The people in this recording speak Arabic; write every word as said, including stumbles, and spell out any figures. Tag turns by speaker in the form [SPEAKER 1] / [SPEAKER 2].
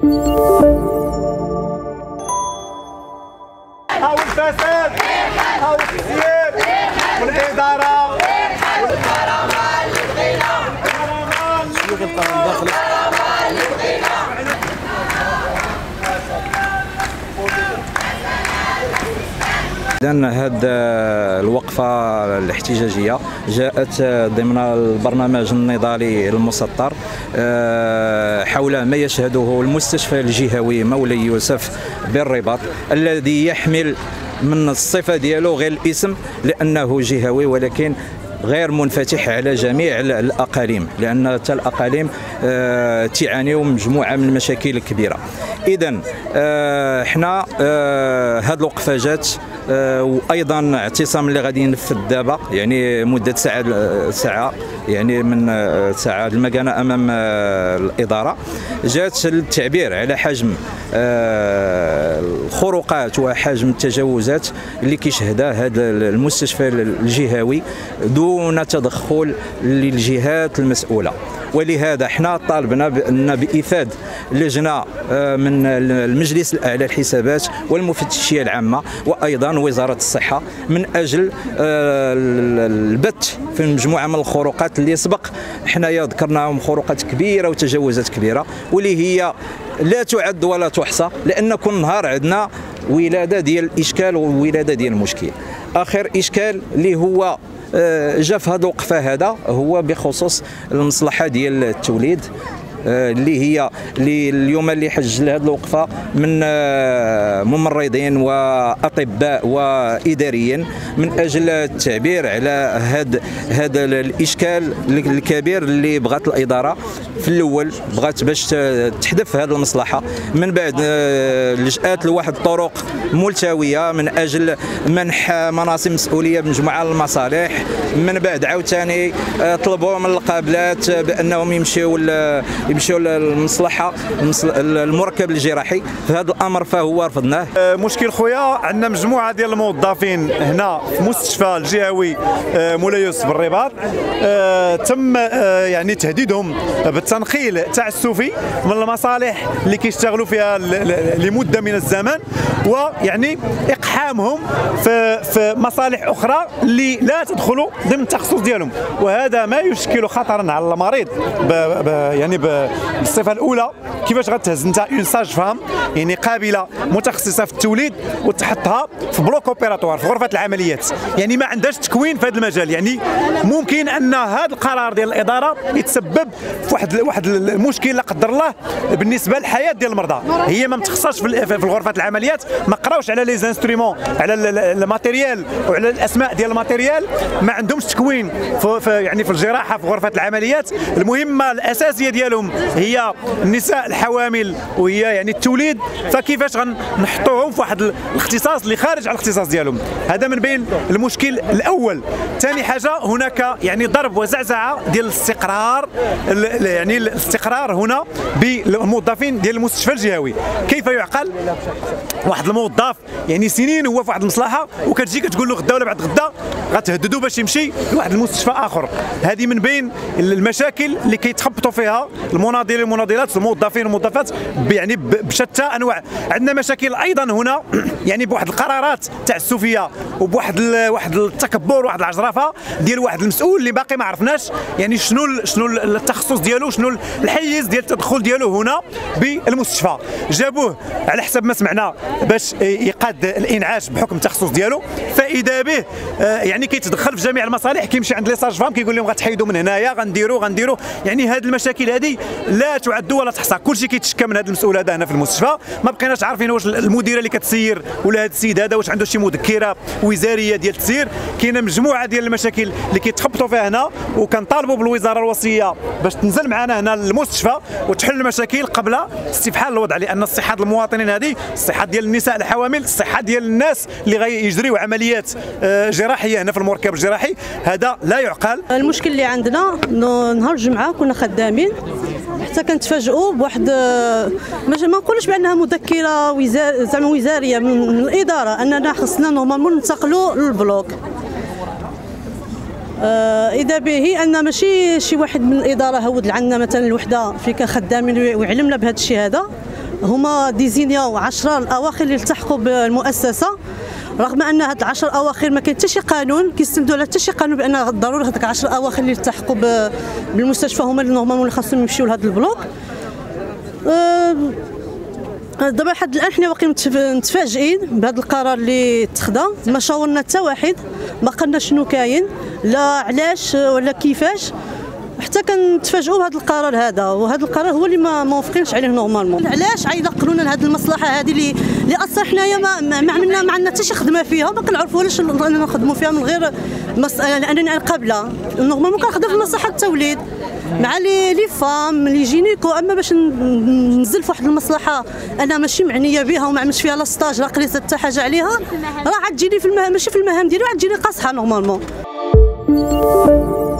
[SPEAKER 1] هاو الفساد، هاو التسيير والإدارة والكرامة اللي بغينا. شنو غنبقى داخل الكرامة اللي بغينا.
[SPEAKER 2] إذن هذه الوقفة الاحتجاجية جاءت ضمن البرنامج النضالي المسطر حول ما يشهده المستشفى الجهوي مولاي يوسف بالرباط، الذي يحمل من الصفة ديالو غير الاسم لأنه جهوي، ولكن غير منفتح على جميع الأقاليم، لأن حتى الأقاليم تعاني مجموعة من المشاكل الكبيرة. إذن حنا هذه الوقفة جات وايضا اعتصام اللي غادي ينفذ دابا، يعني مده ساعه ساعه يعني من ساعه المكانه امام الاداره، جات للتعبير على حجم الخروقات وحجم التجاوزات اللي كيشهدها هذا المستشفى الجهوي دون تدخل للجهات المسؤوله. ولهذا احنا طالبنا بان بايفاد لجنه من المجلس الاعلى للحسابات والمفتشيه العامه وايضا وزاره الصحه من اجل البت في مجموعه من الخروقات اللي سبق حنايا ذكرناهم، خروقات كبيره وتجاوزات كبيره واللي هي لا تعد ولا تحصى، لان كل نهار عندنا ولاده ديال الاشكال وولاده ديال المشكل. اخر اشكال اللي هو جا في هذه الوقفه هذا هو بخصوص المصلحه ديال التوليد، اللي هي اللي اليوم اللي حج لهذه الوقفه من ممرضين واطباء واداريين من اجل التعبير على هذا هذا الاشكال الكبير اللي بغات الاداره في الاول، بغات باش تحذف هذه المصلحه، من بعد لجأت لواحد الطرق ملتويه من اجل منح مناصب مسؤوليه بمجموعه المصالح، من بعد عاوتاني طلبوا من القابلات بانهم يمشيوا يمشيوا للمصلحه المركب الجراحي. في هذا الامر فهو رفضناه.
[SPEAKER 1] مشكل خويا، عندنا مجموعه ديال الموظفين هنا في مستشفى الجهوي مولاي يوسف بالرباط تم يعني تهديدهم بالتنقيل تعسفي من المصالح اللي كيشتغلوا فيها لمده من الزمن، ويعني اقحامهم في في مصالح اخرى اللي لا تدخل ضمن التخصص ديالهم، وهذا ما يشكل خطرا على المريض ب ب يعني بالصفه الاولى. كيفاش غتهز انت اون ساج فام يعني قابله متخصصه في التوليد وتحطها في بلوك اوبيراتوار في غرفه العمليات، يعني ما عندهاش تكوين في هذا المجال. يعني ممكن ان هذا القرار ديال الاداره يتسبب في واحد واحد المشكل لا قدر الله بالنسبه للحياه ديال المرضى. هي ما متخصصش في غرفه العمليات، ما قراوش على لي زانسترومون، على الماتيريال وعلى الاسماء ديال الماتيريال، ما عندهمش تكوين في, في يعني في الجراحه في غرفه العمليات. المهمه الاساسيه ديالهم هي النساء الحوامل وهي يعني التوليد، فكيفاش غنحطوهم في واحد الاختصاص اللي خارج على الاختصاص ديالهم؟ هذا من بين المشكل الاول. ثاني حاجه، هناك يعني ضرب وزعزعه ديال الاستقرار، يعني الاستقرار هنا بالموظفين ديال المستشفى الجهوي. كيف يعقل واحد الموظف يعني سنين هو في واحد المصلحه وكتجي كتقول له غدا ولا بعد غدا غتهددوا باش يمشي لواحد المستشفى اخر؟ هذه من بين المشاكل اللي كيتخبطوا فيها المناضلين والمناضلات والموظفين والموظفات يعني بشتى انواع. عندنا مشاكل ايضا هنا يعني بواحد القرارات تعسفيه وبواحد واحد التكبر وواحد العجرفه ديال واحد المسؤول اللي باقي ما عرفناش يعني شنو شنو التخصص ديالو، شنو الحيز ديال التدخل ديالو هنا بالمستشفى. جابوه على حسب ما سمعنا باش يقاد الانعاش بحكم التخصص ديالو، فاذا به يعني كيتدخل في جميع المصالح، كيمشي عند لي ساج فام كيقول لهم غتحيدوا من هنايا غنديروا غنديروا. يعني هذه المشاكل هذه لا تعد ولا تحصى، كلشي كيتشكى من هذا المسؤول هذا هنا في المستشفى. ما بقيناش عارفين واش المديره اللي كتسير ولا هذا السيد هذا واش عنده شي مذكره وزاريه ديال التسيير. كاينه مجموعه ديال المشاكل اللي كيتخبطوا فيها هنا، وكنطالبوا بالوزاره الوصيه باش تنزل معنا هنا للمستشفى وتحل المشاكل قبل استفحال الوضع، لان الصحه ديال المواطنين هذه، الصحه ديال النساء الحوامل، الصحه ديال الناس اللي غيجريوا عمليات جراحيه هنا في المركب الجراحي، هذا لا يعقل.
[SPEAKER 3] المشكل اللي عندنا نهار الجمعه كنا خدامين حتى كنتفاجئوا بواحد ما نقولوش بانها مذكره وزار زعما وزاريه من الاداره اننا خصنا نورمالمون ننتقلوا للبلوك. آه اذا به ان ماشي شي واحد من الاداره هود عندنا مثلا الوحده في كخدامين ويعلمنا بهذا الشيء هذا، هما ديزينياو عشرة الاواخر اللي التحقوا بالمؤسسه، رغم ان هاد العشر اواخر ما كاين حتى شي قانون كيستندوا على حتى شي قانون بان ضروري هذاك عشر اواخر اللي التحقوا بالمستشفى هما اللي نورمالمون اللي خاصهم يمشيو لهذا البلوك. أه دابا لحد الان حنا باقيين متفاجئين بهذا القرار اللي اتخذا، ما شاورنا حتى واحد، ما قلنا شنو كاين لا علاش ولا كيفاش، حتى كنتفاجئوا بهذا القرار هذا. وهذا القرار هو اللي ما موافقينش عليه نورمالمون. علاش عينقلوا لنا هذه المصلحه هذه اللي اللي اصلا حنايا ما, ما عملنا ما عندنا حتى شي خدمه فيها، ما كنعرفوا علاش اننا نخدموا فيها من غير مص... لانني قابله نورمالمون كنخدم في مصلحه التوليد مع لي لي فام لي جينيكو، اما باش ننزل في واحد المصلحه انا ماشي معنيه بها وما عملتش فيها لا ستاج لا قريت حتى حاجه عليها، راه عاد تجيني في المهام ماشي في المهام ديالي، عاد تجيني قاصحه نورمالمون.